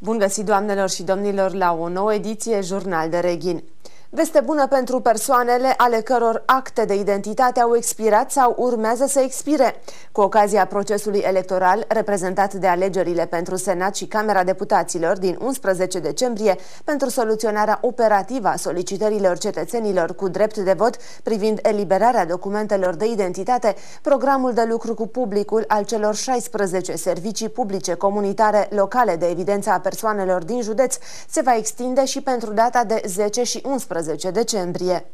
Bun găsit, doamnelor și domnilor, la o nouă ediție Jurnal de Reghin. Veste bună pentru persoanele ale căror acte de identitate au expirat sau urmează să expire. Cu ocazia procesului electoral reprezentat de alegerile pentru Senat și Camera Deputaților din 11 decembrie pentru soluționarea operativă a solicitărilor cetățenilor cu drept de vot privind eliberarea documentelor de identitate, programul de lucru cu publicul al celor 16 servicii publice comunitare locale de evidență a persoanelor din județ se va extinde și pentru data de 10 și 11 decembrie.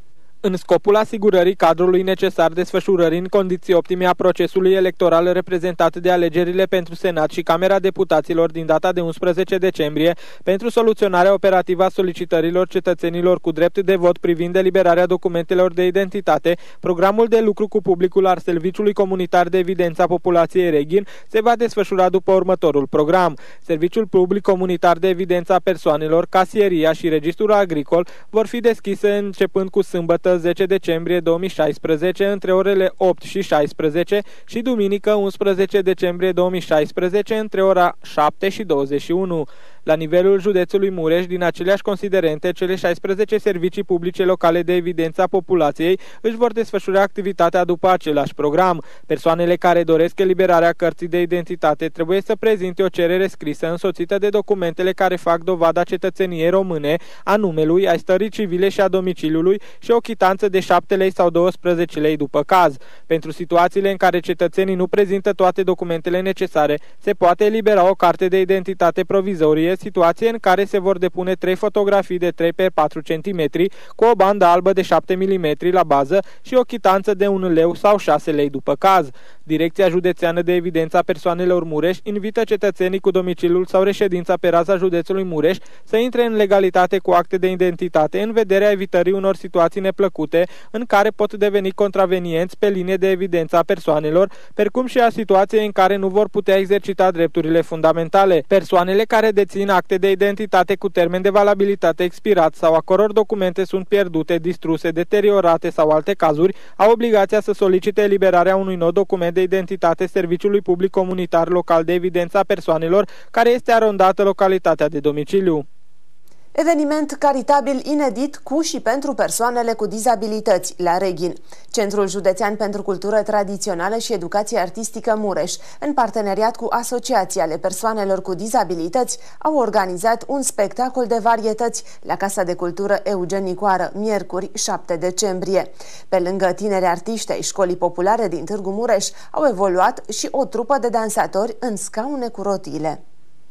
În scopul asigurării cadrului necesar desfășurării în condiții optime a procesului electoral reprezentat de alegerile pentru Senat și Camera Deputaților din data de 11 decembrie, pentru soluționarea operativă a solicitărilor cetățenilor cu drept de vot privind eliberarea documentelor de identitate, programul de lucru cu publicul al Serviciului Comunitar de Evidență a Populației Reghin se va desfășura după următorul program. Serviciul Public Comunitar de Evidență a Persoanelor, Casieria și Registrul Agricol vor fi deschise începând cu sâmbătă 10 decembrie 2016 între orele 8 și 16 și duminică 11 decembrie 2016 între ora 7 și 21. La nivelul județului Mureș, din aceleași considerente, cele 16 servicii publice locale de evidență a populației își vor desfășura activitatea după același program. Persoanele care doresc eliberarea cărții de identitate trebuie să prezinte o cerere scrisă însoțită de documentele care fac dovada cetățeniei române, a numelui, a stării civile și a domiciliului și o chitanță de 7 lei sau 12 lei după caz. Pentru situațiile în care cetățenii nu prezintă toate documentele necesare, se poate elibera o carte de identitate provizorie, situație în care se vor depune 3 fotografii de 3 x 4 cm cu o bandă albă de 7 mm la bază și o chitanță de 1 leu sau 6 lei după caz. Direcția Județeană de Evidență a Persoanelor Mureș invită cetățenii cu domiciliul sau reședința pe raza județului Mureș să intre în legalitate cu acte de identitate în vederea evitării unor situații neplăcute în care pot deveni contravenienți pe linie de evidență a persoanelor, precum și a situației în care nu vor putea exercita drepturile fundamentale. Persoanele care dețin acte de identitate cu termen de valabilitate expirat sau a căror documente sunt pierdute, distruse, deteriorate sau alte cazuri, au obligația să solicite eliberarea unui nou document de identitate Serviciului Public Comunitar Local de Evidență a Persoanelor, care este arondată localitatea de domiciliu. Eveniment caritabil inedit cu și pentru persoanele cu dizabilități la Reghin. Centrul Județean pentru Cultură Tradițională și Educație Artistică Mureș, în parteneriat cu Asociația ale Persoanelor cu Dizabilități, au organizat un spectacol de varietăți la Casa de Cultură Eugen Nicoară, miercuri 7 decembrie. Pe lângă tineri artiști ai Școlii Populare din Târgu Mureș, au evoluat și o trupă de dansatori în scaune cu rotile.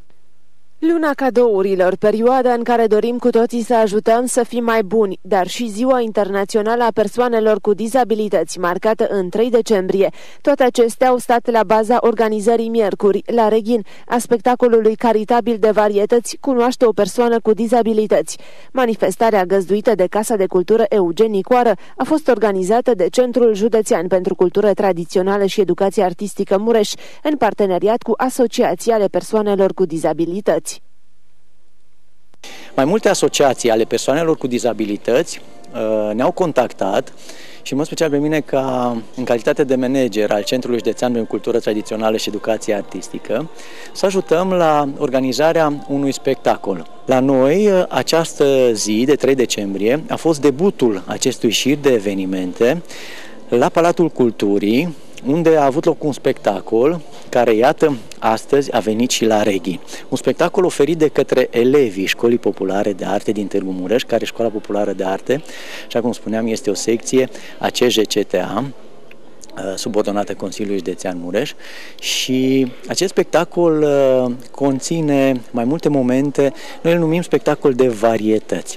Luna cadourilor, perioada în care dorim cu toții să ajutăm să fim mai buni, dar și Ziua Internațională a Persoanelor cu Dizabilități, marcată în 3 decembrie. Toate acestea au stat la baza organizării miercuri, la Reghin, a spectacolului caritabil de varietăți Cunoaște o persoană cu dizabilități. Manifestarea găzduită de Casa de Cultură Eugen Nicoară a fost organizată de Centrul Județean pentru Cultură Tradițională și Educație Artistică Mureș, în parteneriat cu Asociația ale Persoanelor cu Dizabilități. Mai multe asociații ale persoanelor cu dizabilități ne-au contactat și, în mod special pe mine, în calitate de manager al Centrului Județean pentru Cultură Tradițională și Educație Artistică, să ajutăm la organizarea unui spectacol. La noi, această zi de 3 decembrie a fost debutul acestui șir de evenimente la Palatul Culturii, unde a avut loc un spectacol care, iată, astăzi a venit și la Reghin. Un spectacol oferit de către elevii Școlii Populare de Arte din Târgu Mureș, care Școala Populară de Arte, așa cum spuneam, este o secție a CJCTA, subordonată Consiliului Județean Mureș, și acest spectacol conține mai multe momente, noi îl numim spectacol de varietăți.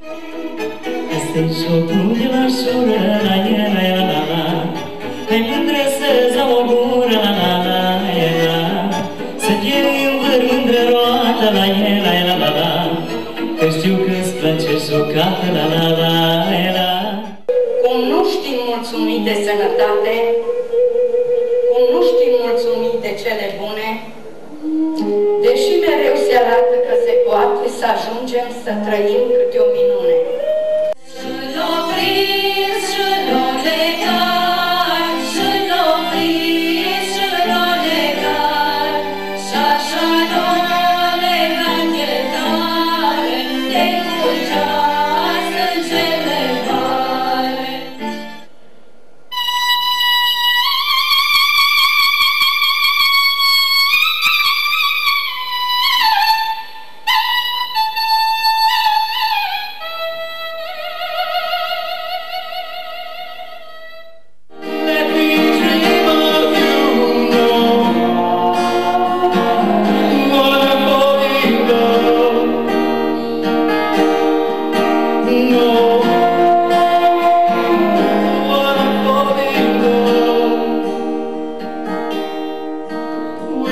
Hai mândră să-ți dau o gură, la la la la, să-ți iei în vâr mândră roată, la la la la, că știu că-ți place jucată, la la la la. Cum nu știm mulțumit de sănătate, cum nu știm mulțumit de cele bune, deși mereu se arată că se poate să ajungem să trăim câte o minune. Așa, Doamne,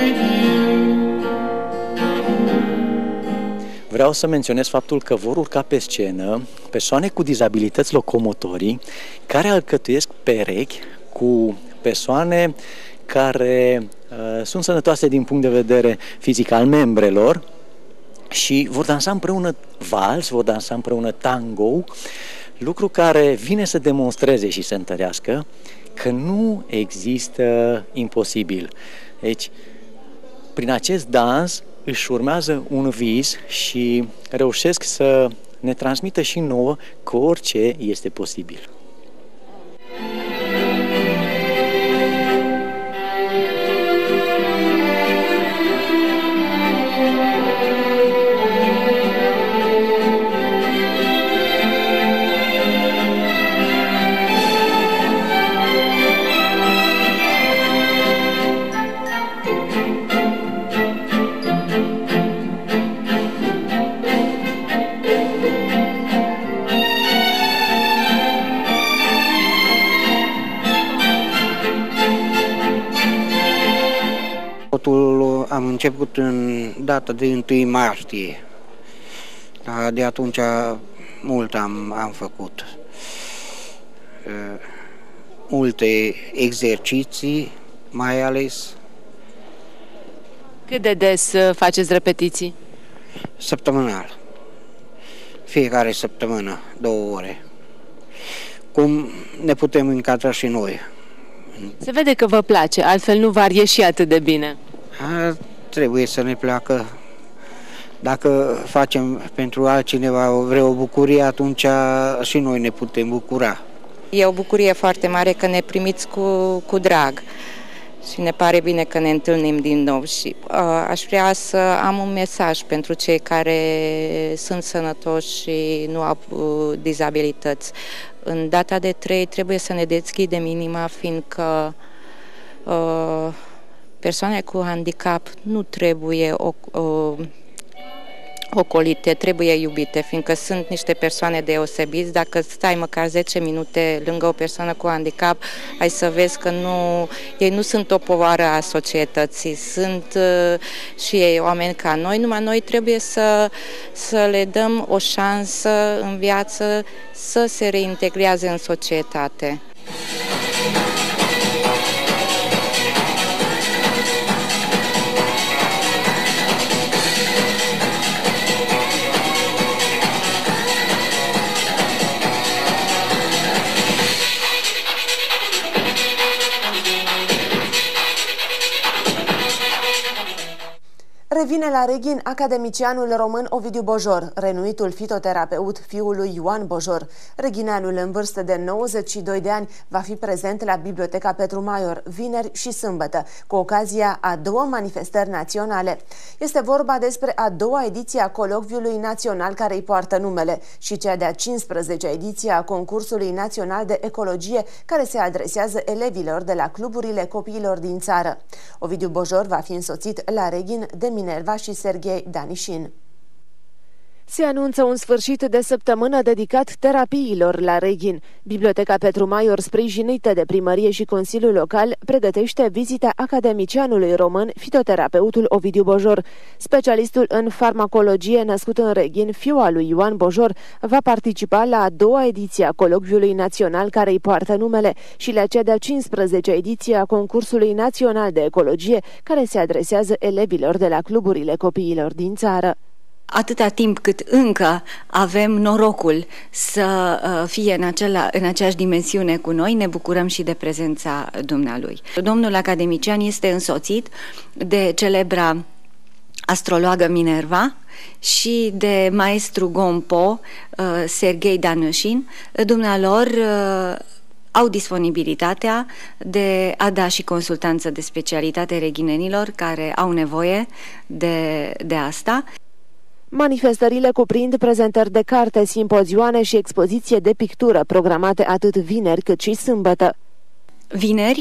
Vreau să menționez faptul că vor urca pe scenă persoane cu dizabilități locomotorii care alcătuiesc perechi cu persoane care sunt sănătoase din punct de vedere fizic al membrelor și vor dansa împreună vals, vor dansa împreună tango, lucru care vine să demonstreze și să întărească că nu există imposibil. Deci, prin acest dans își urmează un vis și reușesc să ne transmită și nouă că orice este posibil. Totul am început în data de 1 martie. De atunci mult am făcut. Multe exerciții, mai ales. Cât de des faceți repetiții? Săptămânal. Fiecare săptămână, 2 ore. Cum ne putem încadra și noi. Se vede că vă place, altfel nu v-ar ieși atât de bine. Trebuie să ne placă. Dacă facem pentru altcineva vreo bucurie, atunci și noi ne putem bucura. E o bucurie foarte mare că ne primiți cu drag și ne pare bine că ne întâlnim din nou. Și aș vrea să am un mesaj pentru cei care sunt sănătoși și nu au dizabilități. În data de 3 trebuie să ne deschidem inima, fiindcă persoane cu handicap nu trebuie ocolite, trebuie iubite, fiindcă sunt niște persoane deosebiți. Dacă stai măcar 10 minute lângă o persoană cu handicap, ai să vezi că ei nu sunt o povară a societății, sunt și ei oameni ca noi, numai noi trebuie să le dăm o șansă în viață să se reintegreze în societate. Revine la Reghin academicianul român Ovidiu Bojor, renuitul fitoterapeut fiul lui Ioan Bojor. Reghineanul în vârstă de 92 de ani va fi prezent la Biblioteca Petru Maior, vineri și sâmbătă, cu ocazia a 2 manifestări naționale. Este vorba despre a 2-a ediție a colocviului național care îi poartă numele și cea de-a 15-a ediție a concursului național de ecologie care se adresează elevilor de la cluburile copiilor din țară. Ovidiu Bojor va fi însoțit la Reghin de Minerva și Serghei Danișin. Se anunță un sfârșit de săptămână dedicat terapiilor la Reghin. Biblioteca Petru Maior, sprijinită de primărie și Consiliul Local, pregătește vizita academicianului român, fitoterapeutul Ovidiu Bojor. Specialistul în farmacologie, născut în Reghin, fiul al lui Ioan Bojor, va participa la a 2-a ediție a colocviului național care îi poartă numele și la cea de-a 15-a ediție a concursului național de ecologie care se adresează elevilor de la cluburile copiilor din țară. Atâta timp cât încă avem norocul să fie în aceeași dimensiune cu noi, ne bucurăm și de prezența dumnealui. Domnul academician este însoțit de celebra astrologă Minerva și de maestru Gompo Serghei Danișin. Dumnealor au disponibilitatea de a da și consultanță de specialitate reghinenilor care au nevoie de asta. Manifestările cuprind prezentări de carte, simpozioane și expoziție de pictură programate atât vineri cât și sâmbătă. Vineri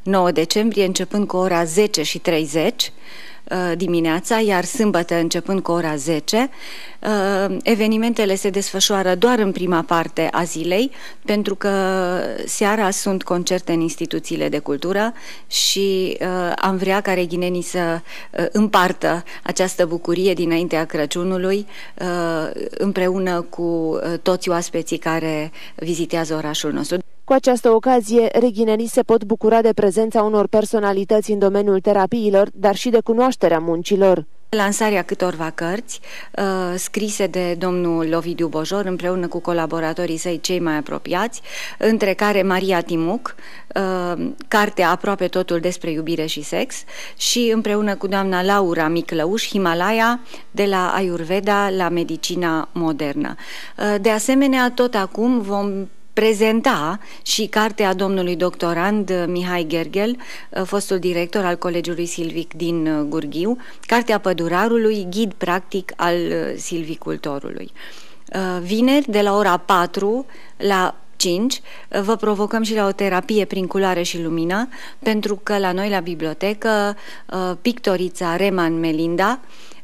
9 decembrie, începând cu ora 10:30 dimineața, iar sâmbătă începând cu ora 10. Evenimentele se desfășoară doar în prima parte a zilei, pentru că seara sunt concerte în instituțiile de cultură și am vrea ca reghinenii să împartă această bucurie dinaintea Crăciunului împreună cu toți oaspeții care vizitează orașul nostru. Cu această ocazie, reghinenii se pot bucura de prezența unor personalități în domeniul terapiilor, dar și de cunoașterea muncilor. Lansarea câtorva cărți scrise de domnul Ovidiu Bojor împreună cu colaboratorii săi cei mai apropiați, între care Maria Timuc, cartea Aproape totul despre iubire și sex, și împreună cu doamna Laura Miclăuș, Himalaya, de la Ayurveda la medicina modernă. De asemenea, tot acum vom prezenta și cartea domnului doctorand Mihai Gergel, fostul director al Colegiului Silvic din Gurghiu, cartea Pădurarului, ghid practic al silvicultorului. Vineri, de la ora 4 la 5, vă provocăm și la o terapie prin culoare și lumină, pentru că la noi la bibliotecă pictorița Reman Melinda,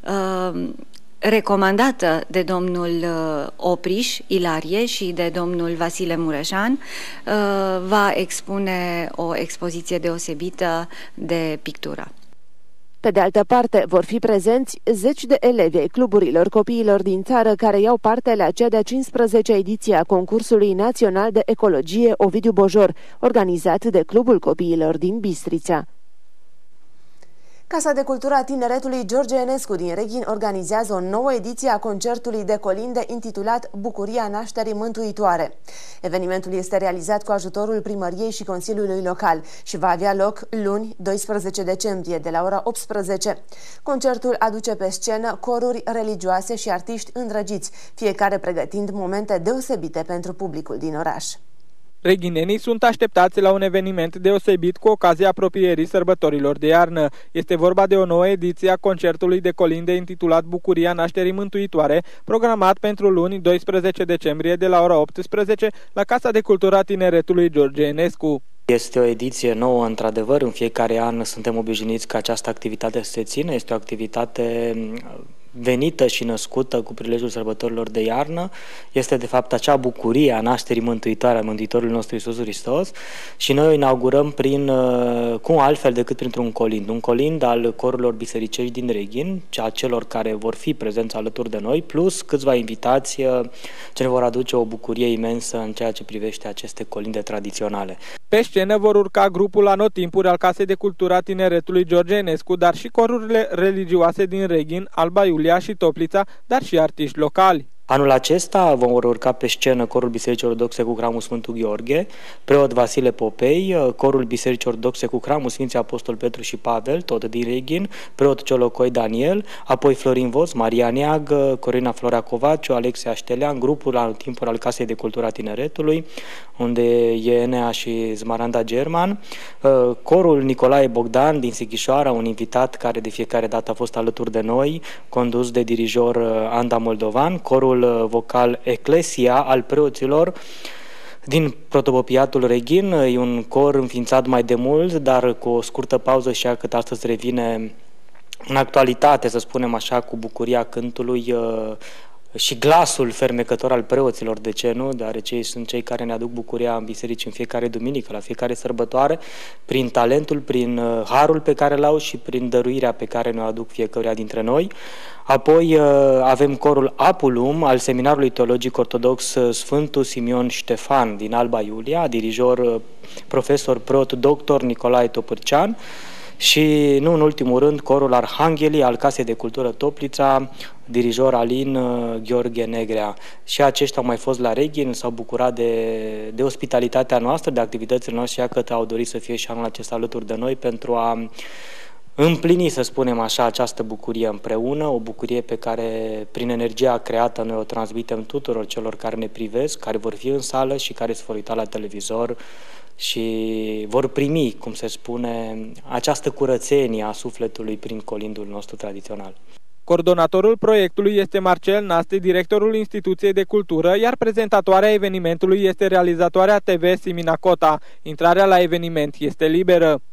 recomandată de domnul Opriș Ilarie și de domnul Vasile Mureșan, va expune o expoziție deosebită de pictură. Pe de altă parte, vor fi prezenți 10 de elevi ai cluburilor copiilor din țară care iau parte la cea de-a 15-a ediție a concursului național de ecologie Ovidiu Bojor, organizat de Clubul Copiilor din Bistrița. Casa de Cultură a Tineretului George Enescu din Reghin organizează o nouă ediție a concertului de colinde intitulat Bucuria Nașterii Mântuitoare. Evenimentul este realizat cu ajutorul primăriei și Consiliului Local și va avea loc luni, 12 decembrie, de la ora 18. Concertul aduce pe scenă coruri religioase și artiști îndrăgiți, fiecare pregătind momente deosebite pentru publicul din oraș. Reghinenii sunt așteptați la un eveniment deosebit cu ocazia apropierii sărbătorilor de iarnă. Este vorba de o nouă ediție a concertului de colinde intitulat Bucuria Nașterii Mântuitoare, programat pentru luni 12 decembrie de la ora 18 la Casa de Cultură a Tineretului George Enescu. Este o ediție nouă, într-adevăr, în fiecare an suntem obișnuiți ca această activitate să se țină. Este o activitate venită și născută cu prilejul sărbătorilor de iarnă. Este de fapt acea bucurie a nașterii mântuitoare a Mântuitorului nostru Iisus Hristos și noi o inaugurăm cum altfel decât printr-un colind. Un colind al corurilor bisericești din Reghin, a celor care vor fi prezenți alături de noi, plus câțiva invitați ce ne vor aduce o bucurie imensă în ceea ce privește aceste colinde tradiționale. Pe scenă vor urca grupul Anotimpuri al Casei de Cultură a Tineretului George Enescu, dar și corurile religioase din Reghin, Alba Iulia și Toplița, dar și artiști locali. Anul acesta vom urca pe scenă corul Bisericii Ortodoxe cu Hramul Sfântul Gheorghe, preot Vasile Popei, corul Bisericii Ortodoxe cu Hramul Sfinții Apostol Petru și Pavel, tot din Reghin, preot Ciolocoi Daniel, apoi Florin Voț, Maria Neagă, Corina Florea Covaciu, Alexia Aștelean, grupul Anotimpuri al Casei de Cultură a Tineretului, unde e Enea și Zmaranda German, corul Nicolae Bogdan din Sighișoara, un invitat care de fiecare dată a fost alături de noi, condus de dirijor Anda Moldovan, corul vocal Eclesia al preoților din Protopopiatul Reghin. E un cor înființat mai de mult, dar cu o scurtă pauză și ea cât astăzi revine în actualitate, să spunem așa, cu bucuria cântului și glasul fermecător al preoților, de ce nu? Deoarece ei sunt cei care ne aduc bucuria în biserici în fiecare duminică, la fiecare sărbătoare, prin talentul, prin harul pe care l-au și prin dăruirea pe care ne-o aduc fiecăruia dintre noi. Apoi avem corul Apulum al Seminarului Teologic Ortodox Sfântul Simion Ștefan din Alba Iulia, dirijor, profesor, preot, doctor Nicolae Topârcean, și, nu în ultimul rând, corul Arhanghelii al Casei de Cultură Toplița, dirijor Alin Gheorghe Negrea. Și aceștia au mai fost la Reghin, s-au bucurat de ospitalitatea noastră, de activitățile noastre, și că au dorit să fie și anul acesta alături de noi pentru a împlini, să spunem așa, această bucurie împreună, o bucurie pe care, prin energia creată, noi o transmitem tuturor celor care ne privesc, care vor fi în sală și care se vor uita la televizor și vor primi, cum se spune, această curățenie a sufletului prin colindul nostru tradițional. Coordonatorul proiectului este Marcel Naste, directorul Instituției de Cultură, iar prezentatoarea evenimentului este realizatoarea TV Simina Cota. Intrarea la eveniment este liberă.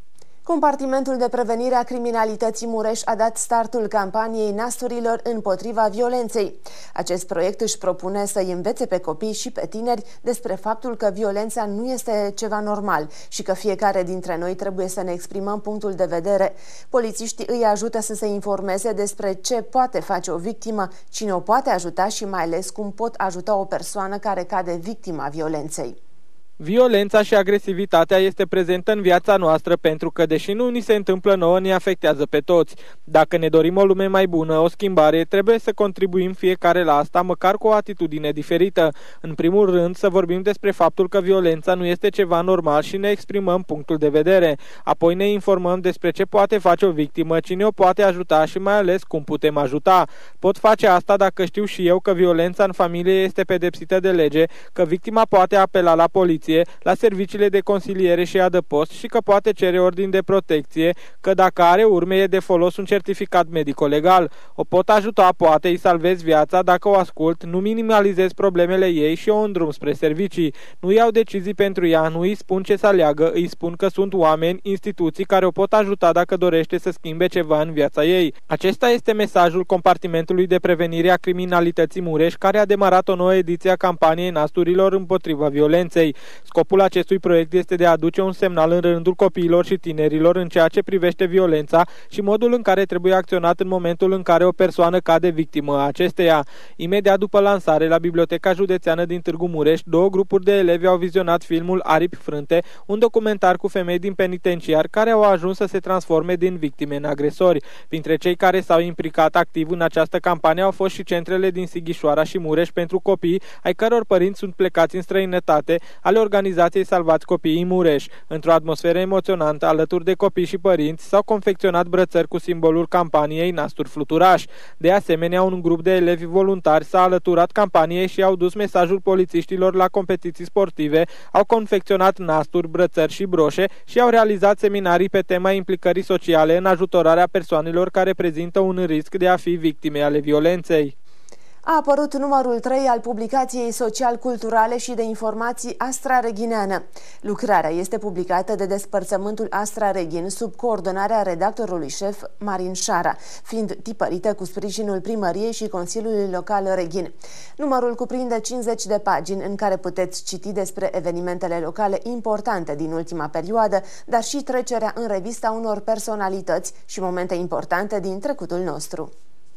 Compartimentul de prevenire a criminalității Mureș a dat startul campaniei nasturilor împotriva violenței. Acest proiect își propune să-i învețe pe copii și pe tineri despre faptul că violența nu este ceva normal și că fiecare dintre noi trebuie să ne exprimăm punctul de vedere. Polițiștii îi ajută să se informeze despre ce poate face o victimă, cine o poate ajuta și mai ales cum pot ajuta o persoană care cade victima violenței. Violența și agresivitatea este prezentă în viața noastră pentru că, deși nu ni se întâmplă nouă, ne afectează pe toți. Dacă ne dorim o lume mai bună, o schimbare, trebuie să contribuim fiecare la asta, măcar cu o atitudine diferită. În primul rând, să vorbim despre faptul că violența nu este ceva normal și ne exprimăm punctul de vedere. Apoi ne informăm despre ce poate face o victimă, cine o poate ajuta și mai ales cum putem ajuta. Pot face asta dacă știu și eu că violența în familie este pedepsită de lege, că victima poate apela la poliție, la serviciile de consiliere și adăpost și că poate cere ordin de protecție, că dacă are urme e de folos un certificat medico-legal. O pot ajuta, poate îi salvez viața dacă o ascult, nu minimalizez problemele ei și o îndrum spre servicii. Nu iau decizii pentru ea, nu îi spun ce să aleagă, îi spun că sunt oameni, instituții care o pot ajuta dacă dorește să schimbe ceva în viața ei. Acesta este mesajul Compartimentului de prevenire a criminalității Mureș, care a demarat o nouă ediție a campaniei nasturilor împotriva violenței. Scopul acestui proiect este de a aduce un semnal în rândul copiilor și tinerilor în ceea ce privește violența și modul în care trebuie acționat în momentul în care o persoană cade victimă a acesteia. Imediat după lansare, la Biblioteca Județeană din Târgu Mureș, două grupuri de elevi au vizionat filmul Aripi frânte, un documentar cu femei din penitenciar care au ajuns să se transforme din victime în agresori. Printre cei care s-au implicat activ în această campanie au fost și centrele din Sighișoara și Mureș pentru copii, ai căror părinți sunt plecați în străinătate, ale organizației Salvați Copiii Mureș. Într-o atmosferă emoționantă, alături de copii și părinți, s-au confecționat brățări cu simbolul campaniei Nasturi Fluturaș. De asemenea, un grup de elevi voluntari s-a alăturat campaniei și au dus mesajul polițiștilor la competiții sportive, au confecționat nasturi, brățări și broșe și au realizat seminarii pe tema implicării sociale în ajutorarea persoanelor care prezintă un risc de a fi victime ale violenței. A apărut numărul 3 al publicației social-culturale și de informații Astra Reghineană. Lucrarea este publicată de Despărțământul Astra Reghin sub coordonarea redactorului șef Marin Șara, fiind tipărită cu sprijinul Primăriei și Consiliului Local Reghin. Numărul cuprinde 50 de pagini în care puteți citi despre evenimentele locale importante din ultima perioadă, dar și trecerea în revista unor personalități și momente importante din trecutul nostru.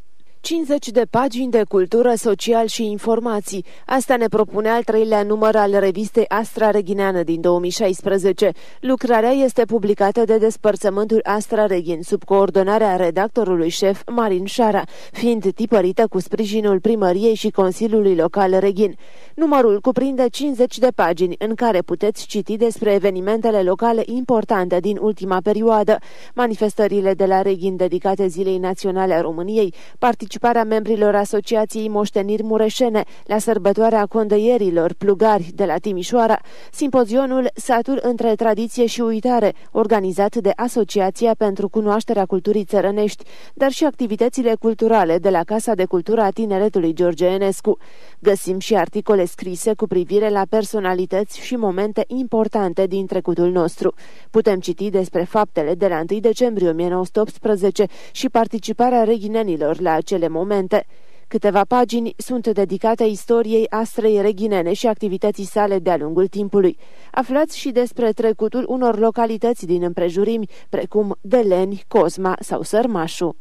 50 de pagini de cultură, social și informații. Asta ne propune al treilea număr al revistei Astra Reghineană din 2016. Lucrarea este publicată de Despărțământul Astra Reghin sub coordonarea redactorului șef Marin Șara, fiind tipărită cu sprijinul Primăriei și Consiliului Local Reghin. Numărul cuprinde 50 de pagini în care puteți citi despre evenimentele locale importante din ultima perioadă, manifestările de la Reghin dedicate Zilei Naționale a României, participarea membrilor Asociației Moșteniri Mureșene la sărbătoarea condăierilor plugari de la Timișoara, simpozionul Satul între tradiție și uitare, organizat de Asociația pentru Cunoașterea Culturii Țărănești, dar și activitățile culturale de la Casa de Cultură a Tineretului George Enescu. Găsim și articole scrise cu privire la personalități și momente importante din trecutul nostru. Putem citi despre faptele de la 1 decembrie 1918 și participarea reghinenilor la acele momente. Câteva pagini sunt dedicate istoriei Astrei Reghinene și activității sale de-a lungul timpului. Aflați și despre trecutul unor localități din împrejurimi, precum Deleni, Cosma sau Sărmașu.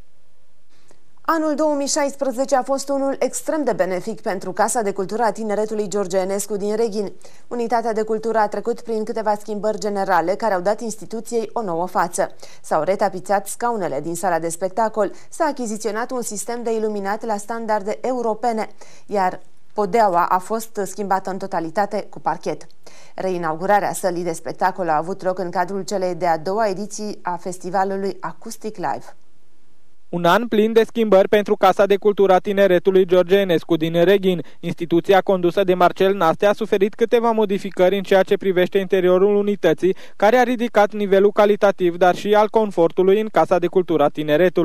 Anul 2016 a fost unul extrem de benefic pentru Casa de Cultură a Tineretului George Enescu din Reghin. Unitatea de cultură a trecut prin câteva schimbări generale care au dat instituției o nouă față. S-au retapițat scaunele din sala de spectacol, s-a achiziționat un sistem de iluminat la standarde europene, iar podeaua a fost schimbată în totalitate cu parchet. Reinaugurarea sălii de spectacol a avut loc în cadrul celei de-a doua ediții a festivalului Acoustic Live. Un an plin de schimbări pentru Casa de Cultură a Tineretului George Enescu din Reghin. Instituția condusă de Marcel Naste a suferit câteva modificări în ceea ce privește interiorul unității, care a ridicat nivelul calitativ, dar și al confortului în Casa de Cultură a Tineretului.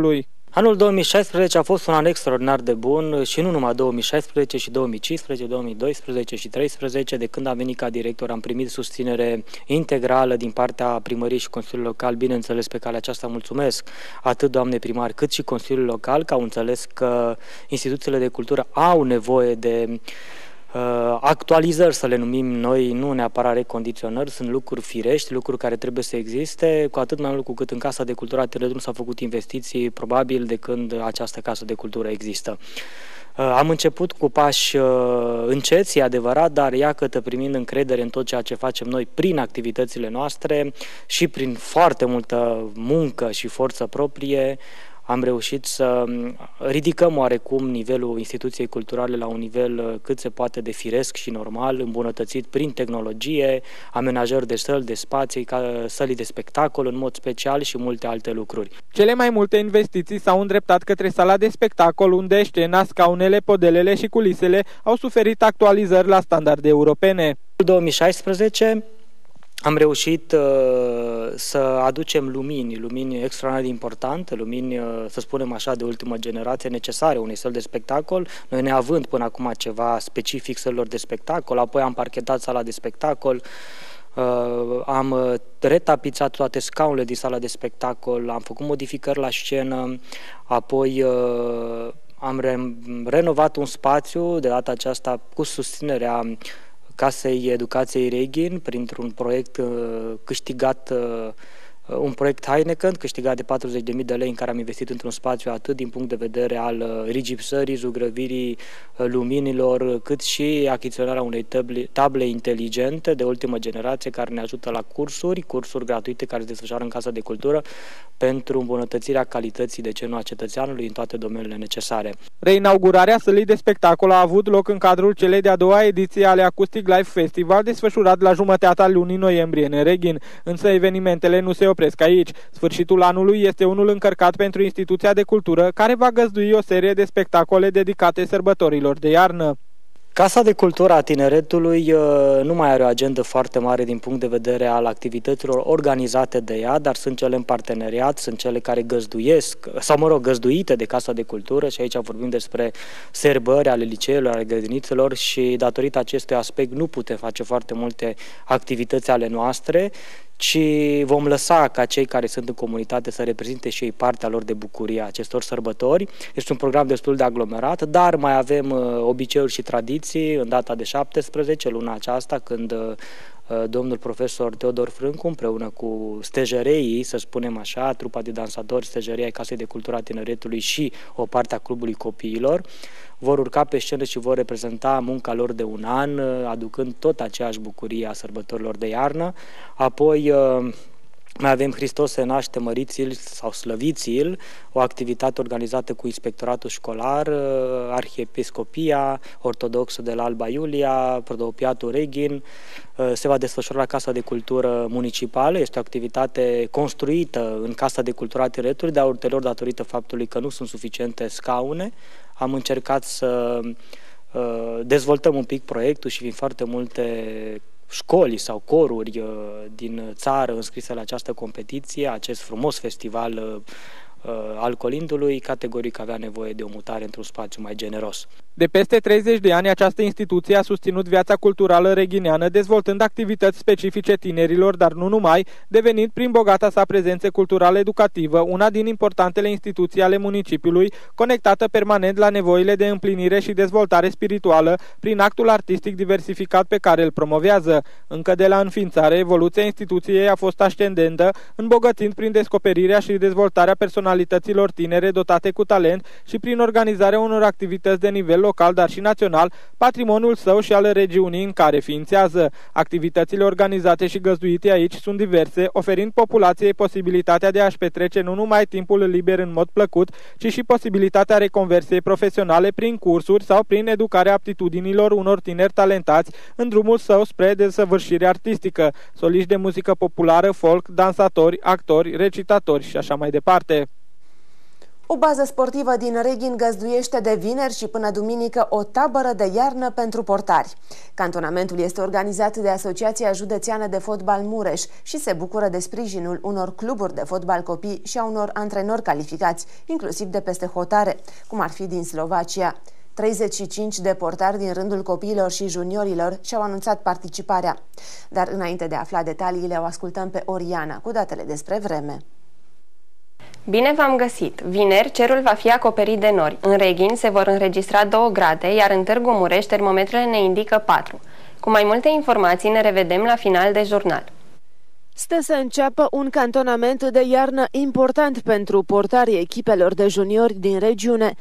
Anul 2016 a fost un an extraordinar de bun și nu numai 2016, și 2015, 2012 și 2013. De când am venit ca director am primit susținere integrală din partea primăriei și Consiliului Local. Bineînțeles, pe calea aceasta mulțumesc atât doamne primar cât și Consiliul Local, că au înțeles că instituțiile de cultură au nevoie de actualizări, să le numim noi, nu neapărat recondiționări, sunt lucruri firești, lucruri care trebuie să existe, cu atât mai mult cu cât în Casa de Cultură a Tineretului nu s-au făcut investiții, probabil, de când această Casă de Cultură există. Am început cu pași înceți, e adevărat, dar iată, primind încredere în tot ceea ce facem noi prin activitățile noastre și prin foarte multă muncă și forță proprie, am reușit să ridicăm oarecum nivelul instituției culturale la un nivel cât se poate de firesc și normal, îmbunătățit prin tehnologie, amenajări de săli, de spații, sălii de spectacol în mod special și multe alte lucruri. Cele mai multe investiții s-au îndreptat către sala de spectacol, unde scena, scaunele, podelele și culisele au suferit actualizări la standarde europene. În 2016 am reușit să aducem lumini extraordinar de importante, lumini, să spunem așa, de ultimă generație, necesare unei săli de spectacol. Noi neavând până acum ceva specific sălilor de spectacol, apoi am parchetat sala de spectacol, am retapizat toate scaunele din sala de spectacol, am făcut modificări la scenă, apoi am renovat un spațiu, de data aceasta cu susținerea Casei Educației Reghin, printr-un proiect câștigat, un proiect Heineken, câștigat de 40.000 de lei, în care am investit într-un spațiu atât din punct de vedere al rigipsării, zugrăvirii luminilor, cât și achiziționarea unei table inteligente de ultimă generație, care ne ajută la cursuri gratuite care se desfășoară în Casa de Cultură pentru îmbunătățirea calității, de ce nu, a cetățeanului în toate domeniile necesare. Reinaugurarea sălii de spectacol a avut loc în cadrul celei de-a doua ediție ale Acoustic Live Festival, desfășurat la jumătatea lunii noiembrie în Reghin. Însă evenimentele nu se opresc aici. Sfârșitul anului este unul încărcat pentru instituția de cultură, care va găzdui o serie de spectacole dedicate sărbătorilor de iarnă. Casa de Cultură a Tineretului nu mai are o agendă foarte mare din punct de vedere al activităților organizate de ea, dar sunt cele în parteneriat, sunt cele care găzduiesc, sau găzduite de Casa de Cultură, și aici vorbim despre sărbări ale liceelor, ale grădinițelor, și datorită acestui aspect nu putem face foarte multe activități ale noastre, ci vom lăsa ca cei care sunt în comunitate să reprezinte și ei partea lor de bucurie a acestor sărbători. Este un program destul de aglomerat, dar mai avem obiceiuri și tradiții în data de 17, luna aceasta, când domnul profesor Teodor Frâncu, împreună cu stejereii, să spunem așa, trupa de dansatori, stejerii ai Casei de Cultură a Tineretului și o parte a Clubului Copiilor, vor urca pe scenă și vor reprezenta munca lor de un an, aducând tot aceeași bucurie a sărbătorilor de iarnă. Apoi mai avem Hristos se naște, măriți-l sau slăviți-l, o activitate organizată cu Inspectoratul Școlar, Arhiepiscopia Ortodoxă de la Alba Iulia, Protopiatul Reghin. Se va desfășura la Casa de Cultură Municipală. Este o activitate construită în Casa de Cultură a Tineretului, dar ulterior, datorită faptului că nu sunt suficiente scaune, am încercat să dezvoltăm un pic proiectul și vin foarte multe școli sau coruri din țară înscrise la această competiție, acest frumos festival al Colindului, categoric avea nevoie de o mutare într-un spațiu mai generos. De peste 30 de ani, această instituție a susținut viața culturală reghineană, dezvoltând activități specifice tinerilor, dar nu numai, devenind prin bogata sa prezență culturală educativă una din importantele instituții ale municipiului, conectată permanent la nevoile de împlinire și dezvoltare spirituală prin actul artistic diversificat pe care îl promovează. Încă de la înființare, evoluția instituției a fost ascendentă, îmbogățind prin descoperirea și dezvoltarea personalităților tinere dotate cu talent și prin organizarea unor activități de nivel local, dar și național, patrimoniul său și al regiunii în care ființează. Activitățile organizate și găzduite aici sunt diverse, oferind populației posibilitatea de a-și petrece nu numai timpul liber în mod plăcut, ci și posibilitatea reconversiei profesionale prin cursuri sau prin educarea aptitudinilor unor tineri talentați în drumul său spre desăvârșire artistică, soliști de muzică populară, folk, dansatori, actori, recitatori și așa mai departe. O bază sportivă din Reghin găzduiește de vineri și până duminică o tabără de iarnă pentru portari. Cantonamentul este organizat de Asociația Județeană de Fotbal Mureș și se bucură de sprijinul unor cluburi de fotbal copii și a unor antrenori calificați, inclusiv de peste hotare, cum ar fi din Slovacia. 35 de portari din rândul copiilor și juniorilor și-au anunțat participarea. Dar înainte de a afla detaliile, o ascultăm pe Oriana cu datele despre vreme. Bine v-am găsit! Vineri, cerul va fi acoperit de nori. În Reghin se vor înregistra 2 grade, iar în Târgu Mureș termometrele ne indică 4. Cu mai multe informații ne revedem la final de jurnal. Stă să înceapă un cantonament de iarnă important pentru portarii echipelor de juniori din regiune.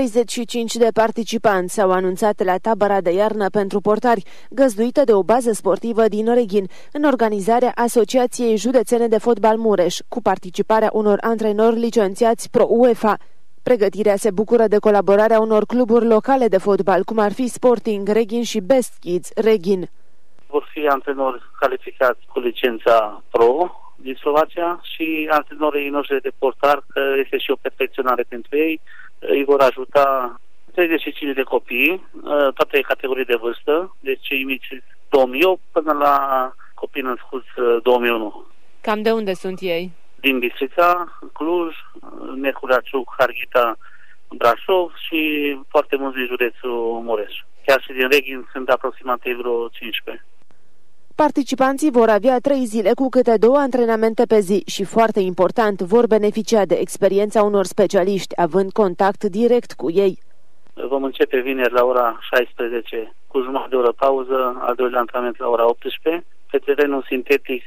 35 de participanți s-au anunțat la tabăra de iarnă pentru portari, găzduită de o bază sportivă din Reghin, în organizarea Asociației Județene de Fotbal Mureș, cu participarea unor antrenori licențiați pro-UEFA. Pregătirea se bucură de colaborarea unor cluburi locale de fotbal, cum ar fi Sporting Reghin și Best Kids Reghin. Vor fi antrenori calificați cu licența pro din Slovacia și antrenorii noștri de portar, că este și o perfecționare pentru ei. Îi vor ajuta 35 de copii, toate categorii de vârstă, deci cei mici 2008 până la copii născuți 2001. Cam de unde sunt ei? Din Bistrița, Cluj, Miercurea Ciuc, Harghita, Brașov și foarte mulți din județul Mureș. Chiar și din Reghin sunt aproximativ vreo 15. Participanții vor avea 3 zile cu câte 2 antrenamente pe zi și, foarte important, vor beneficia de experiența unor specialiști, având contact direct cu ei. Vom începe vineri la ora 16 cu jumătate de oră pauză, al doilea antrenament la ora 18, pe terenul sintetic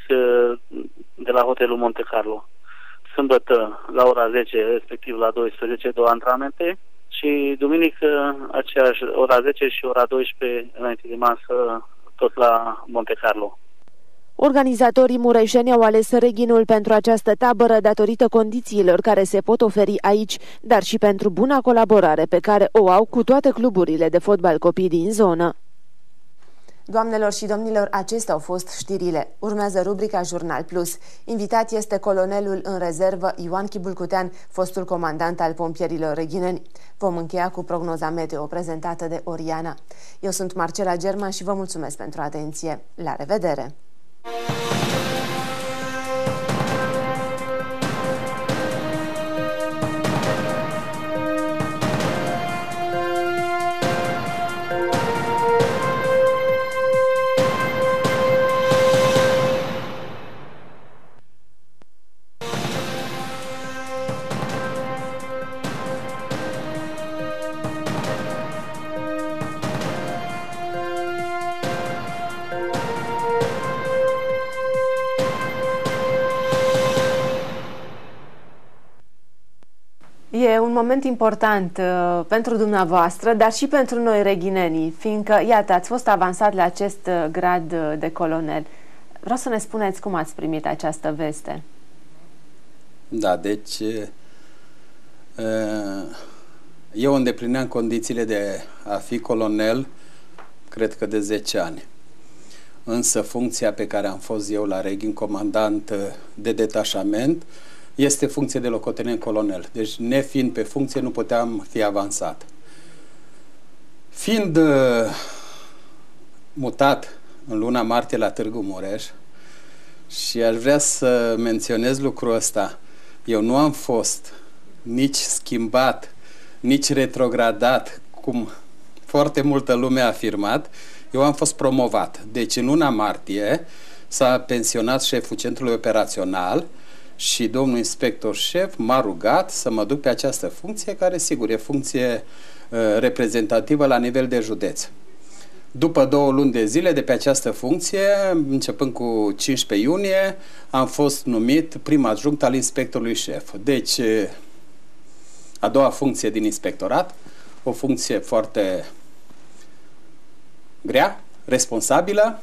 de la hotelul Monte Carlo. Sâmbătă la ora 10, respectiv la 12, 2 antrenamente și duminică aceeași ora 10 și ora 12 înainte de masă, tot la Monte Carlo. Organizatorii mureșeni au ales Reghinul pentru această tabără datorită condițiilor care se pot oferi aici, dar și pentru buna colaborare pe care o au cu toate cluburile de fotbal copii din zonă. Doamnelor și domnilor, acestea au fost știrile. Urmează rubrica Jurnal Plus. Invitat este colonelul în rezervă Ioan Chibulcutean, fostul comandant al pompierilor reghineni. Vom încheia cu prognoza meteo prezentată de Oriana. Eu sunt Marcela German și vă mulțumesc pentru atenție. La revedere! E un moment important pentru dumneavoastră, dar și pentru noi reghinenii, fiindcă, iată, ați fost avansat la acest grad de colonel. Vreau să ne spuneți cum ați primit această veste. Da, deci eu îndeplineam condițiile de a fi colonel, cred că de 10 ani. Însă funcția pe care am fost eu la Reghin, comandant de detașament, este funcție de locotenent colonel. Deci, nefiind pe funcție, nu puteam fi avansat. Fiind mutat în luna martie la Târgu Mureș, și aș vrea să menționez lucrul ăsta, eu nu am fost nici schimbat, nici retrogradat, cum foarte multă lume a afirmat, eu am fost promovat. Deci, în luna martie s-a pensionat șeful centrului operațional și domnul inspector șef m-a rugat să mă duc pe această funcție, care, sigur, e funcție reprezentativă la nivel de județ. După 2 luni de zile de pe această funcție, începând cu 15 iunie, am fost numit prim adjunct al inspectorului șef. Deci, a doua funcție din inspectorat, o funcție foarte grea, responsabilă,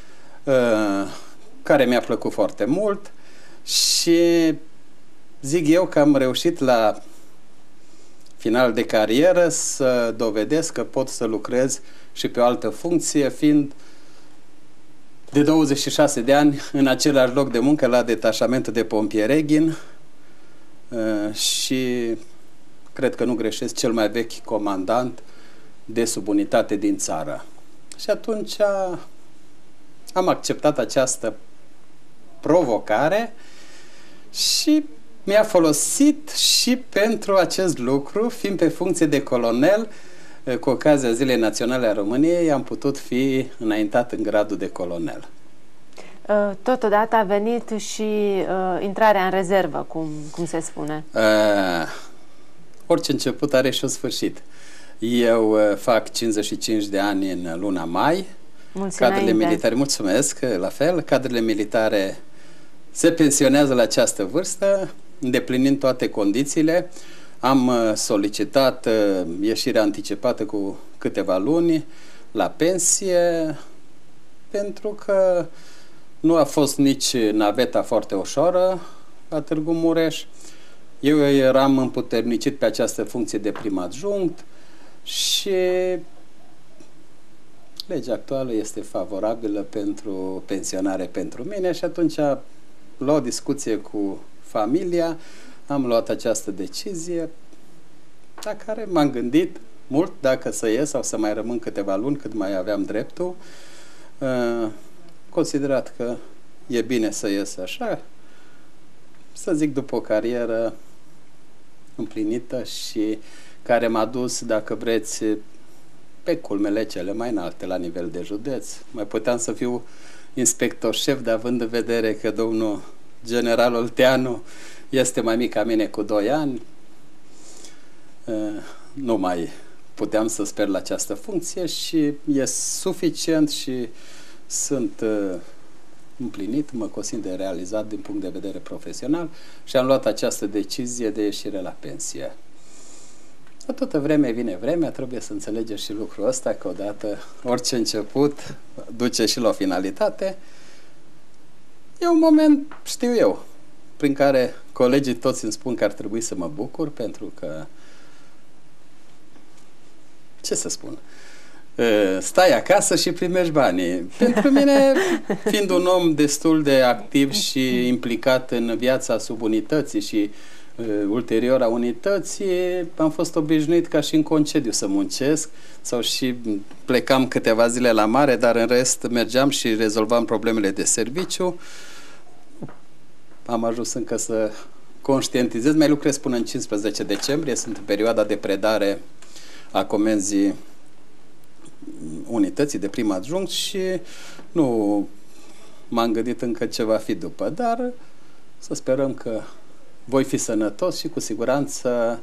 care mi-a plăcut foarte mult și zic eu că am reușit la final de carieră să dovedesc că pot să lucrez și pe o altă funcție, fiind de 26 de ani în același loc de muncă la detașamentul de pompieri Reghin și cred că nu greșesc, cel mai vechi comandant de subunitate din țară. Și atunci am acceptat această provocare și mi-a folosit și pentru acest lucru, fiind pe funcție de colonel, cu ocazia Zilei Naționale a României, am putut fi înaintat în gradul de colonel. Totodată a venit și intrarea în rezervă, cum se spune. Orice început are și un sfârșit. Eu fac 55 de ani în luna mai. Cadrele militare, mulțumesc, la fel, cadrele militare se pensionează la această vârstă, îndeplinind toate condițiile. Am solicitat ieșirea anticipată cu câteva luni la pensie, pentru că nu a fost nici naveta foarte ușoară la Târgu Mureș. Eu eram împuternicit pe această funcție de prim adjunct și legea actuală este favorabilă pentru pensionare pentru mine și atunci, la o discuție cu familia, am luat această decizie la care m-am gândit mult dacă să ies sau să mai rămân câteva luni cât mai aveam dreptul. Considerat că e bine să ies așa, să zic, după o carieră împlinită și care m-a dus, dacă vreți, pe culmele cele mai înalte la nivel de județ. Mai puteam să fiu inspector șef, dar având în vedere că domnul general Olteanu este mai mic ca mine cu 2 ani, nu mai puteam să sper la această funcție și e suficient și sunt împlinit, mă consider realizat din punct de vedere profesional și am luat această decizie de ieșire la pensie. Toată vreme vine vremea, trebuie să înțelegeți și lucrul ăsta, că odată orice început duce și la o finalitate. E un moment, știu eu, prin care colegii toți îmi spun că ar trebui să mă bucur, pentru că, ce să spun, stai acasă și primești banii. Pentru mine, fiind un om destul de activ și implicat în viața subunității și ulterior a unității, am fost obișnuit ca și în concediu să muncesc sau și plecam câteva zile la mare, dar în rest mergeam și rezolvam problemele de serviciu. Am ajuns încă să conștientizez, mai lucrez până în 15 decembrie, sunt în perioada de predare a comenzii unității de prim adjunct și nu m-am gândit încă ce va fi după, dar să sperăm că voi fi sănătos și cu siguranță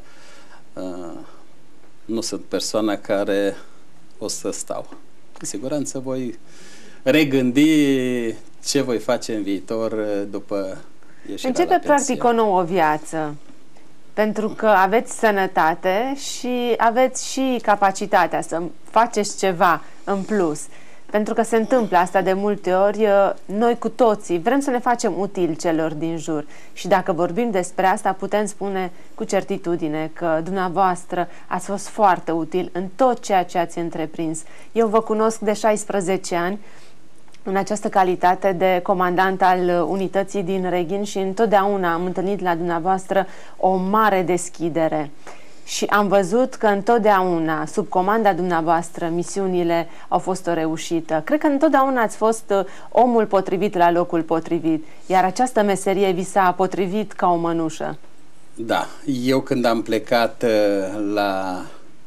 nu sunt persoana care o să stau. Cu siguranță voi regândi ce voi face în viitor după ieșirea Începe la pensie. practic o nouă viață, pentru că aveți sănătate și aveți și capacitatea să faceți ceva în plus. Pentru că se întâmplă asta de multe ori, noi cu toții vrem să ne facem util celor din jur. Și dacă vorbim despre asta, putem spune cu certitudine că dumneavoastră ați fost foarte util în tot ceea ce ați întreprins. Eu vă cunosc de 16 ani în această calitate de comandant al unității din Reghin și întotdeauna am întâlnit la dumneavoastră o mare deschidere. Și am văzut că întotdeauna, sub comanda dumneavoastră, misiunile au fost o reușită. Cred că întotdeauna ați fost omul potrivit la locul potrivit, iar această meserie vi s-a potrivit ca o mănușă. Da, eu când am plecat la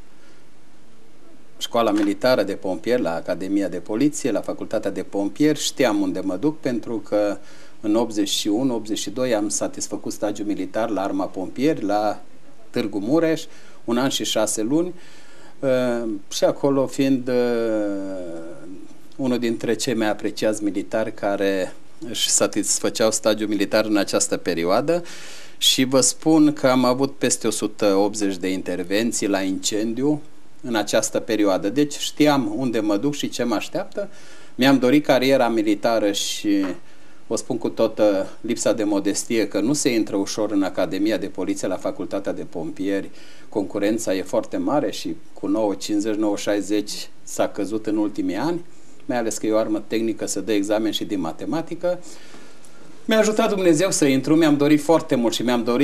școala militară de pompieri, la Academia de Poliție, la Facultatea de Pompieri, știam unde mă duc, pentru că în 81-82 am satisfăcut stagiul militar la Arma Pompieri, la Târgu Mureș, 1 an și 6 luni, și acolo fiind unul dintre cei mai apreciați militari care își satisfăceau stagiul militar în această perioadă. Și vă spun că am avut peste 180 de intervenții la incendiu în această perioadă. Deci știam unde mă duc și ce mă așteaptă. Mi-am dorit cariera militară și vă spun cu toată lipsa de modestie că nu se intră ușor în Academia de Poliție, la Facultatea de Pompieri. Concurența e foarte mare și cu 9,50-9,60 s-a căzut în ultimii ani, mai ales că e o armă tehnică, să dă examen și din matematică. Mi-a ajutat Dumnezeu să intru, mi-am dorit foarte mult și mi-am dorit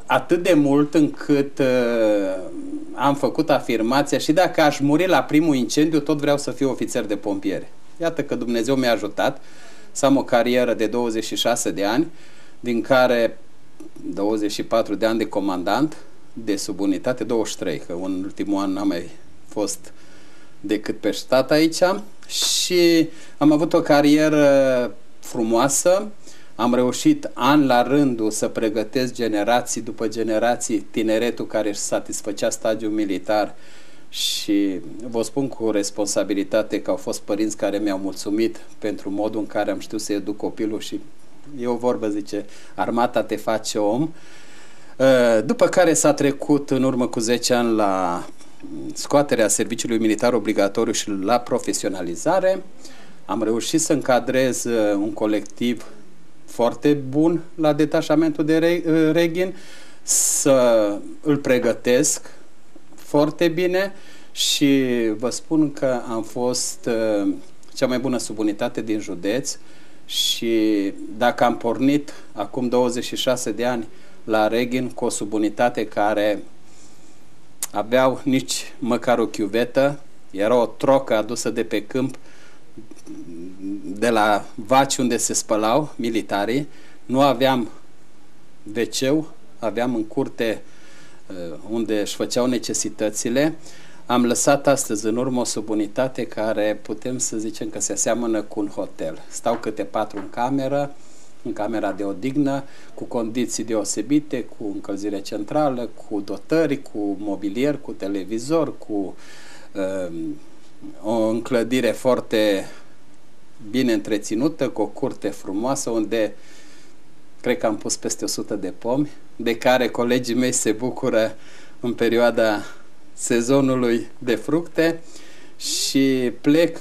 atât de mult încât am făcut afirmația și dacă aș muri la primul incendiu, tot vreau să fiu ofițer de pompieri. Iată că Dumnezeu mi-a ajutat să am o carieră de 26 de ani, din care 24 de ani de comandant, de subunitate, 23, că în ultimul an n-am mai fost decât pe stat aici, și am avut o carieră frumoasă. Am reușit an la rândul să pregătesc generații după generații tineretul care își satisfăcea stagiul militar, și vă spun cu responsabilitate că au fost părinți care mi-au mulțumit pentru modul în care am știut să educ copilul, și e o vorbă, zice, armata te face om. După care s-a trecut în urmă cu 10 ani la scoaterea serviciului militar obligatoriu și la profesionalizare. Am reușit să încadrez un colectiv foarte bun la detașamentul de Reghin, să îl pregătesc foarte bine, și vă spun că am fost cea mai bună subunitate din județ. Și dacă am pornit acum 26 de ani la Reghin cu o subunitate care aveau nici măcar o chiuvetă, era o trocă adusă de pe câmp de la vaci unde se spălau militarii, nu aveam WC-ul, aveam în curte unde își făceau necesitățile. Am lăsat astăzi în urmă o subunitate care putem să zicem că se aseamănă cu un hotel. Stau câte 4 în camera de odihnă, cu condiții deosebite, cu încălzire centrală, cu dotări, cu mobilier, cu televizor, cu o înclădire foarte bine întreținută, cu o curte frumoasă, unde cred că am pus peste 100 de pomi, de care colegii mei se bucură în perioada sezonului de fructe, și plec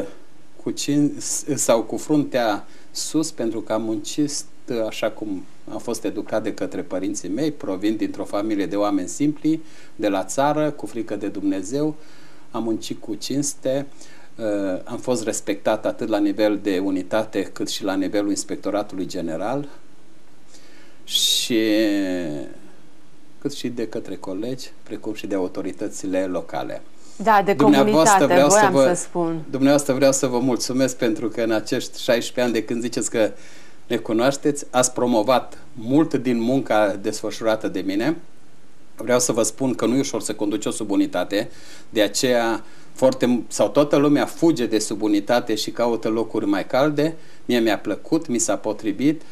cu fruntea sus, pentru că am muncit așa cum am fost educat de către părinții mei, provin dintr-o familie de oameni simpli, de la țară, cu frică de Dumnezeu, am muncit cu cinste, am fost respectat atât la nivel de unitate cât și la nivelul inspectoratului general, și cât și de către colegi, precum și de autoritățile locale. Da, de comunitate, voiam să spun. Dumneavoastră vreau să vă mulțumesc pentru că în acești 16 ani de când ziceți că ne cunoașteți, ați promovat mult din munca desfășurată de mine. Vreau să vă spun că nu e ușor să conduci o subunitate, de aceea toată lumea fuge de subunitate și caută locuri mai calde. Mie mi-a plăcut, mi s-a potrivit,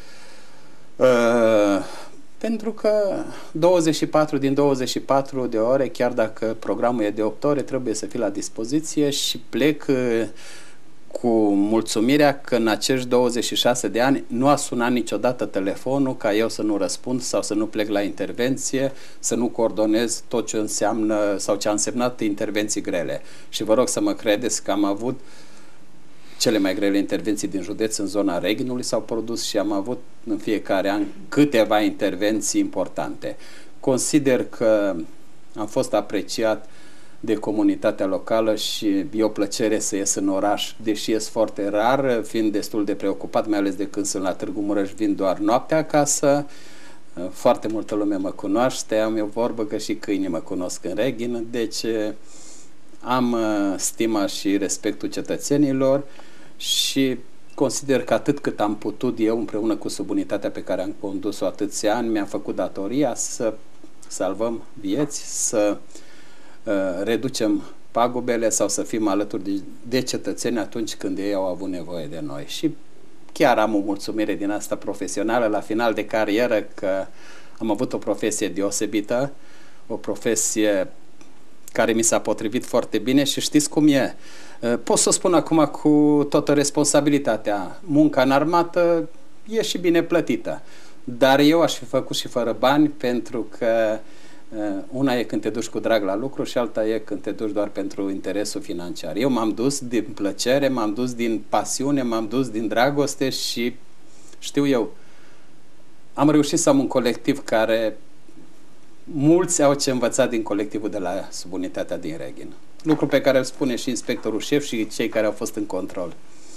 pentru că 24 din 24 de ore, chiar dacă programul e de 8 ore, trebuie să fii la dispoziție, și plec cu mulțumirea că în acești 26 de ani nu a sunat niciodată telefonul ca eu să nu răspund sau să nu plec la intervenție, să nu coordonez tot ce înseamnă sau ce a însemnat intervenții grele. Și vă rog să mă credeți că am avut cele mai grele intervenții din județ în zona Reghinului s-au produs, și am avut în fiecare an câteva intervenții importante. Consider că am fost apreciat de comunitatea locală și e o plăcere să ies în oraș, deși ies foarte rar, fiind destul de preocupat, mai ales de când sunt la Târgu Mureș, vin doar noaptea acasă. Foarte multă lume mă cunoaște, am eu vorbă că și câinii mă cunosc în Reghin, deci am stima și respectul cetățenilor, și consider că atât cât am putut eu, împreună cu subunitatea pe care am condus-o atâția ani, mi-am făcut datoria să salvăm vieți, să reducem pagubele sau să fim alături de cetățeni atunci când ei au avut nevoie de noi. Și chiar am o mulțumire din asta profesională la final de carieră, că am avut o profesie deosebită, o profesie care mi s-a potrivit foarte bine, și știți cum e. Pot să spun acum cu toată responsabilitatea, munca în armată e și bine plătită, dar eu aș fi făcut și fără bani, pentru că una e când te duci cu drag la lucru și alta e când te duci doar pentru interesul financiar. Eu m-am dus din plăcere, m-am dus din pasiune, m-am dus din dragoste, și știu eu, am reușit să am un colectiv care mulți au ce învăța din colectivul de la subunitatea din Reghin. Lucru pe care îl spune și inspectorul șef și cei care au fost în control.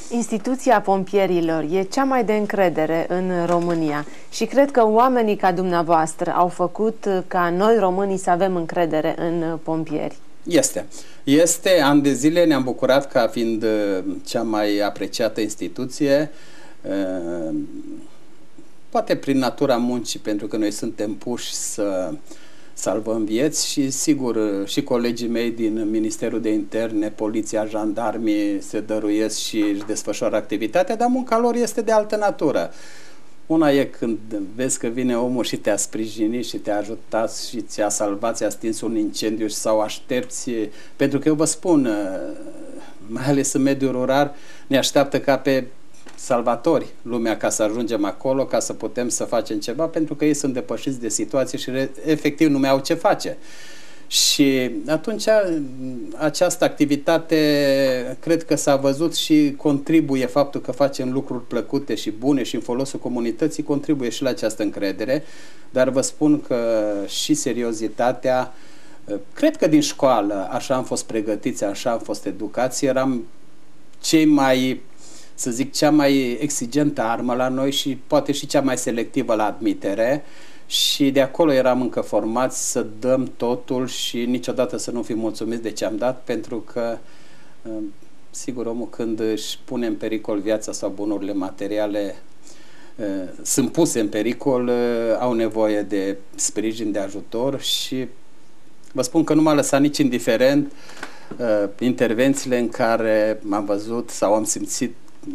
Instituția pompierilor e cea mai de încredere în România și cred că oamenii ca dumneavoastră au făcut ca noi românii să avem încredere în pompieri. Este, ani de zile ne-am bucurat ca fiind cea mai apreciată instituție, poate prin natura muncii, pentru că noi suntem puși să salvăm vieți și sigur și colegii mei din Ministerul de Interne, Poliția, Jandarmii se dăruiesc și își desfășoară activitatea, dar munca lor este de altă natură. Una e când vezi că vine omul și te-a sprijinit și te-a ajutat și ți-a salvat, ți-a stins un incendiu sau aștepți, pentru că eu vă spun, mai ales în mediul rural, ne așteaptă ca pe salvatori lumea ca să ajungem acolo, ca să putem să facem ceva, pentru că ei sunt depășiți de situație și efectiv nu mai au ce face. Și atunci această activitate cred că s-a văzut și contribuie, faptul că facem lucruri plăcute și bune și în folosul comunității contribuie și la această încredere, dar vă spun că și seriozitatea, cred că din școală așa am fost pregătiți, așa am fost educați, eram cei mai, să zic, cea mai exigentă armă la noi și poate și cea mai selectivă la admitere. Și de acolo eram încă formați să dăm totul și niciodată să nu fim mulțumiți de ce am dat, pentru că, sigur, omul când își pune în pericol viața sau bunurile materiale sunt puse în pericol, au nevoie de sprijin, de ajutor și vă spun că nu m-a lăsat nici indiferent intervențiile în care am văzut sau am simțit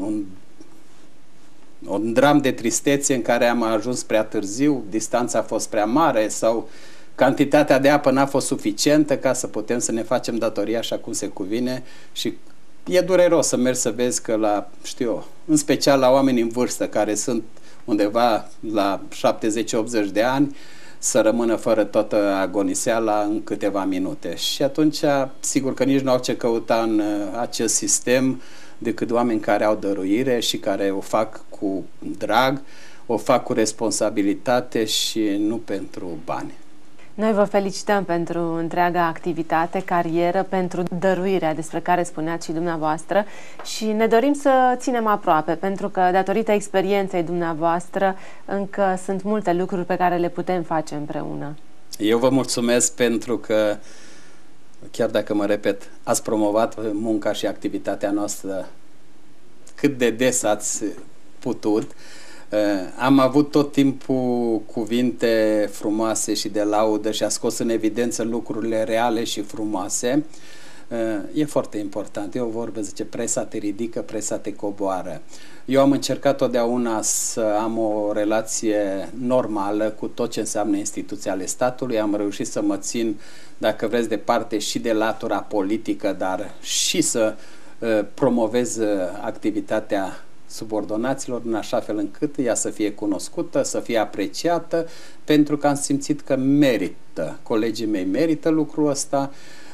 un dram de tristețe în care am ajuns prea târziu, distanța a fost prea mare sau cantitatea de apă n-a fost suficientă ca să putem să ne facem datoria așa cum se cuvine și e dureros să mergi să vezi că la, știu eu, în special la oameni în vârstă care sunt undeva la 70-80 de ani, să rămână fără toată agoniseala în câteva minute. Și atunci, sigur că nici nu au ce căuta în acest sistem decât oameni care au dăruire și care o fac cu drag, o fac cu responsabilitate și nu pentru bani. Noi vă felicităm pentru întreaga activitate, carieră, pentru dăruirea despre care spuneați și dumneavoastră și ne dorim să ținem aproape, pentru că datorită experienței dumneavoastră încă sunt multe lucruri pe care le putem face împreună. Eu vă mulțumesc pentru că, chiar dacă mă repet, ați promovat munca și activitatea noastră cât de des ați putut. Am avut tot timpul cuvinte frumoase și de laudă și a scos în evidență lucrurile reale și frumoase. E foarte important. Eu vorbesc, zice, presa te ridică, presa te coboară. Eu am încercat totdeauna să am o relație normală cu tot ce înseamnă instituții ale statului. Am reușit să mă țin, dacă vreți, departe și de latura politică, dar și să promovez activitatea subordonaților în așa fel încât ea să fie cunoscută, să fie apreciată, pentru că am simțit că merită, colegii mei merită lucrul ăsta.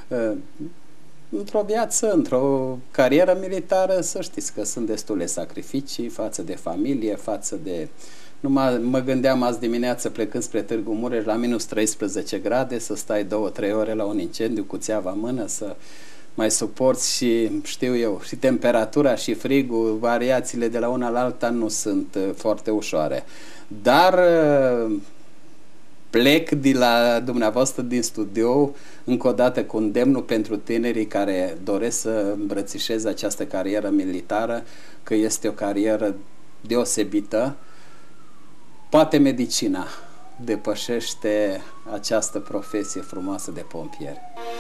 Într-o viață, într-o carieră militară, să știți că sunt destule sacrificii față de familie, față de... Mă gândeam azi dimineață plecând spre Târgu Mureș la minus 13 grade, să stai 2-3 ore la un incendiu cu țeava în mână, să mai suporți și, știu eu, și temperatura și frigul, variațiile de la una la alta nu sunt foarte ușoare. Dar plec de la dumneavoastră din studio încă o dată cu îndemnul pentru tinerii care doresc să îmbrățișeze această carieră militară, că este o carieră deosebită. Poate medicina depășește această profesie frumoasă de pompieri.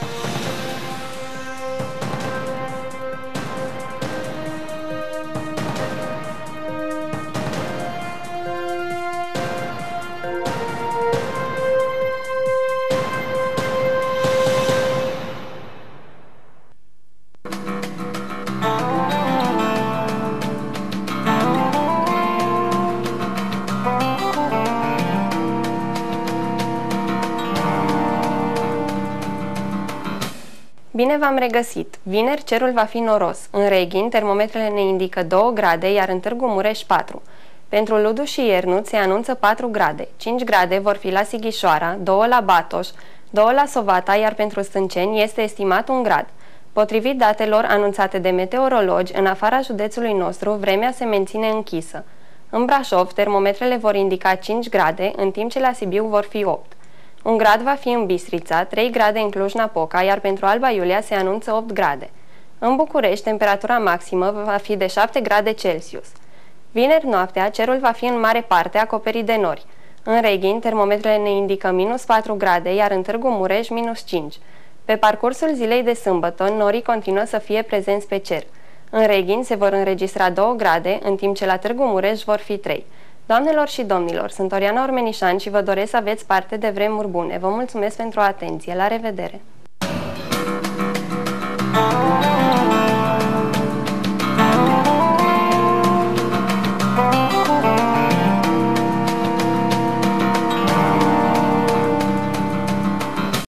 Bine v-am regăsit! Vineri cerul va fi noros. În Reghin, termometrele ne indică 2 grade, iar în Târgu Mureș 4. Pentru Ludu și Iernut se anunță 4 grade. 5 grade vor fi la Sighișoara, 2 la Batoș, 2 la Sovata, iar pentru Stânceni este estimat 1 grad. Potrivit datelor anunțate de meteorologi, în afara județului nostru, vremea se menține închisă. În Brașov, termometrele vor indica 5 grade, în timp ce la Sibiu vor fi 8. 1 grad va fi în Bistrița, 3 grade în Cluj-Napoca, iar pentru Alba Iulia se anunță 8 grade. În București, temperatura maximă va fi de 7 grade Celsius. Vineri noaptea, cerul va fi în mare parte acoperit de nori. În Reghin, termometrele ne indică minus 4 grade, iar în Târgu Mureș minus 5. Pe parcursul zilei de sâmbătă, norii continuă să fie prezenți pe cer. În Reghin se vor înregistra 2 grade, în timp ce la Târgu Mureș vor fi 3. Doamnelor și domnilor, sunt Oriana Ormenișan și vă doresc să aveți parte de vremuri bune. Vă mulțumesc pentru atenție. La revedere!